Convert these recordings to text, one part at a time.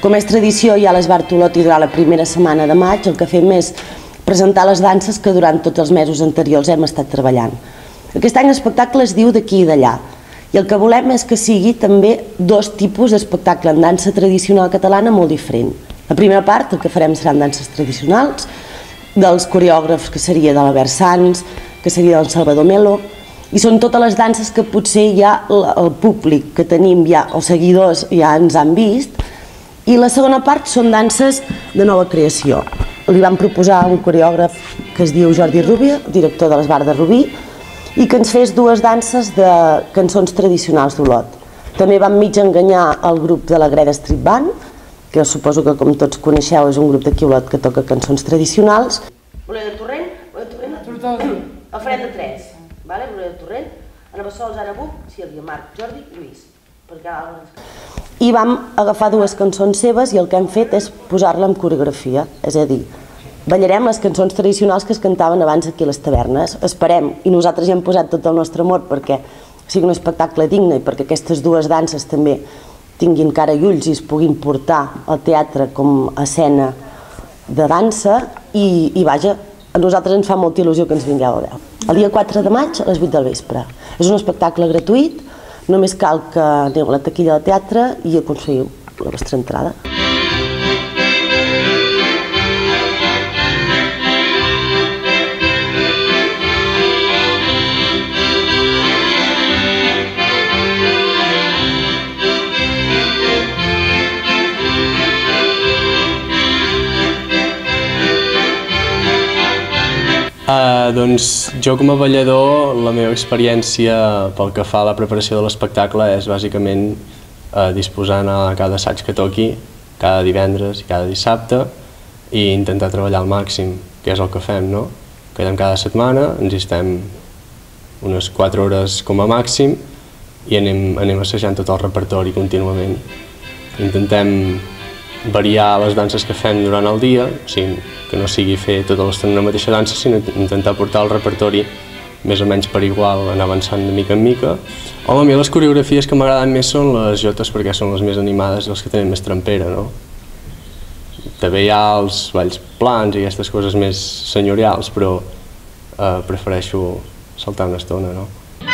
Com és tradició, ja a l'Esbart Olot i durant la primera setmana de maig el que fem és presentar les danses que durant tots els mesos anteriors hem estat treballant. Aquest any l'espectacle es diu D'aquí i d'allà, i el que volem és que sigui també dos tipus d'espectacle en dansa tradicional catalana molt diferent. La primera part, el que farem seran danses tradicionals, dels coreògrafs que seria de l'Albert Sans, que seria del Salvador Melo, i són totes les danses que potser ja el públic que tenim, ja els seguidors ja ens han vist, i la segona part són danses de nova creació. Li vam proposar a un coreògraf que es diu Jordi Rubia, director de l'Esbart de Rubí, i que ens fes dues danses de cançons tradicionals d'Olot. També vam mig enganyar el grup de la Greda Street Band, que suposo que com tots coneixeu és un grup d'aquí a Olot que toca cançons tradicionals. Voleu de Torrent? El farem de tres. Voleu de Torrent? Ana Bassols, Ara Buc, Sílvia, Marc, Jordi i Lluís. I vam agafar dues cançons seves i el que hem fet és posar-la en coreografia, és a dir, ballarem les cançons tradicionals que es cantaven abans aquí a les tavernes. Esperem, i nosaltres ja hem posat tot el nostre amor perquè sigui un espectacle digne i perquè aquestes dues danses també tinguin cara i ulls i es puguin portar al teatre com a escena de dansa i vaja, a nosaltres ens fa molta il·lusió que ens vingueu a veure. El dia 4 de maig a les 8 del vespre. És un espectacle gratuït, només cal que aneu a la taquilla del teatre i aconseguiu la vostra entrada. Doncs jo com a ballador, la meva experiència pel que fa a la preparació de l'espectacle és bàsicament disposant a cada assaig que toqui, cada divendres i cada dissabte, i intentar treballar al màxim, que és el que fem, no? Quedem cada setmana, ens hi estem unes 4 hores com a màxim i anem assajant tot el repertori contínuament. Intentem variar les danses que fem durant el dia, o sigui, que no sigui fer tota l'estona una mateixa dansa, sinó intentar portar el repertori més o menys per igual, anar avançant de mica en mica. Home, a mi les coreografies que m'agraden més són les jotes perquè són les més animades i les que tenen més trempera, no? També hi ha els balls plans i aquestes coses més senyorials, però prefereixo saltar una estona, no?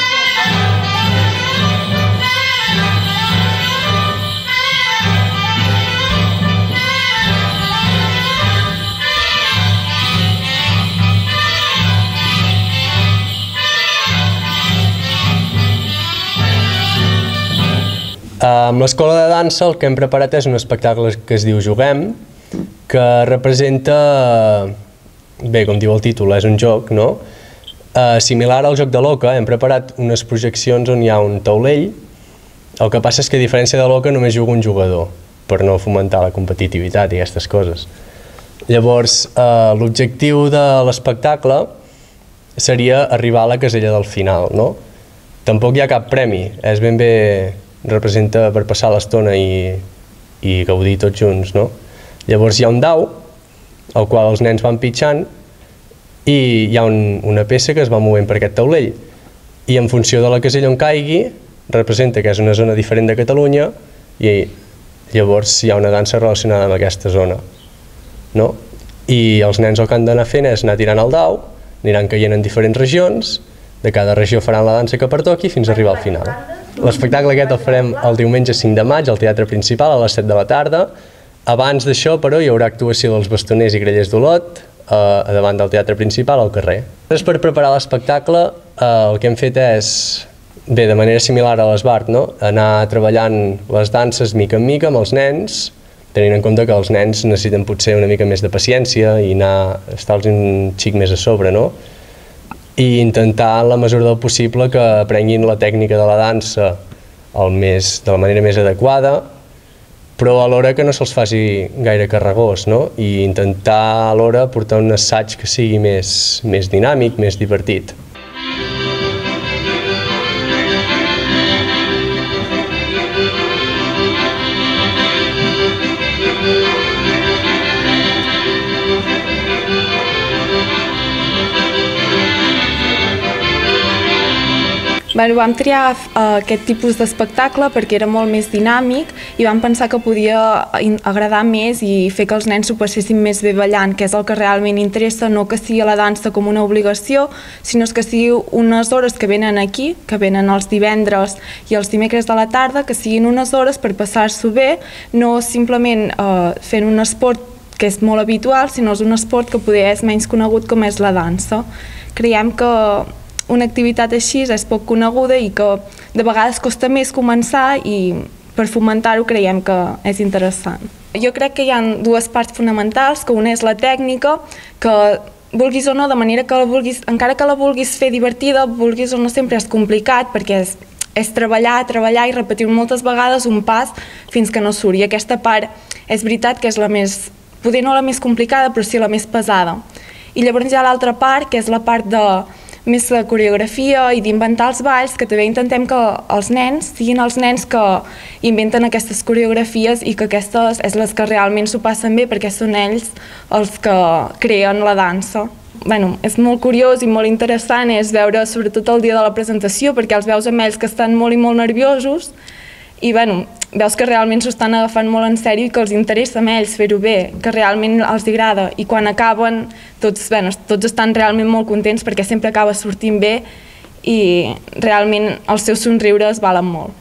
Amb l'Escola de Dansa el que hem preparat és un espectacle que es diu Juguem, que representa, bé, com diu el títol, és un joc, no? Similar al joc de l'oca, hem preparat unes projeccions on hi ha un taulell, el que passa és que a diferència de l'oca només juga un jugador, per no fomentar la competitivitat i aquestes coses. Llavors, l'objectiu de l'espectacle seria arribar a la casella del final, no? Tampoc hi ha cap premi, és ben bé representa per passar l'estona i gaudir tots junts, no? Llavors hi ha un dau, al qual els nens van pitjant, i hi ha una peça que es va movent per aquest taulell, i en funció de la casella on caigui, representa que és una zona diferent de Catalunya, i llavors hi ha una dansa relacionada amb aquesta zona, no? I els nens el que han d'anar fent és anar tirant el dau, aniran caient en diferents regions, de cada regió faran la dansa que pertoqui fins a arribar al final. L'espectacle aquest el farem el diumenge 5 de maig al Teatre Principal a les 7 de la tarda. Abans d'això, però, hi haurà actuació dels bastoners i grellers d'Olot davant del Teatre Principal al carrer. Per preparar l'espectacle el que hem fet és, bé, de manera similar a l'Esbart, no? Anar treballant les danses mica en mica amb els nens, tenint en compte que els nens necessiten potser una mica més de paciència i estar-los un xic més a sobre, no? I intentar, en la mesura del possible, que aprenguin la tècnica de la dansa de la manera més adequada, però alhora que no se'ls faci gaire carregós, no? I intentar alhora portar un assaig que sigui més dinàmic, més divertit. Vam triar aquest tipus d'espectacle perquè era molt més dinàmic i vam pensar que podia agradar més i fer que els nens s'ho passessin més bé ballant, que és el que realment interessa, no que sigui la dansa com una obligació, sinó que sigui unes hores que venen aquí, que venen els divendres i els dimecres de la tarda, que siguin unes hores per passar-s'ho bé, no simplement fent un esport que és molt habitual, sinó és un esport que poder és menys conegut com és la dansa. Creiem que una activitat així és poc coneguda i que de vegades costa més començar i per fomentar-ho creiem que és interessant. Jo crec que hi ha dues parts fonamentals, que una és la tècnica, que vulguis o no, de manera que encara que la vulguis fer divertida, vulguis o no sempre és complicat perquè és treballar i repetir moltes vegades un pas fins que no surt. I aquesta part és veritat que és la més, potser no la més complicada, però sí la més pesada. I llavors hi ha l'altra part, que és la part de més de coreografia i d'inventar els balls, que també intentem que els nens siguin els nens que inventen aquestes coreografies i que aquestes és les que realment s'ho passen bé perquè són ells els que creen la dansa. És molt curiós i molt interessant és veure sobretot el dia de la presentació perquè els veus amb ells que estan molt i molt nerviosos i veus que realment s'ho estan agafant molt en sèrio i que els interessa a ells fer-ho bé, que realment els agrada i quan acaben tots estan realment molt contents perquè sempre acaba sortint bé i realment els seus somriures valen molt.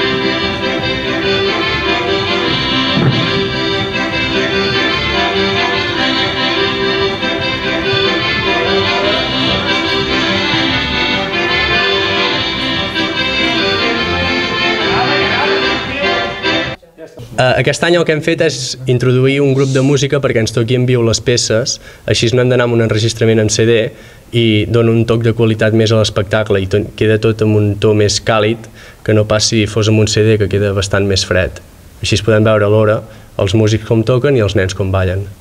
Aquest any el que hem fet és introduir un grup de música perquè ens toqui en viu les peces, així no hem d'anar amb un enregistrament en CD i dona un toc de qualitat més a l'espectacle i queda tot amb un to més càlid que no pas si fos amb un CD que queda bastant més fred. Així podem veure alhora els músics com toquen i els nens com ballen.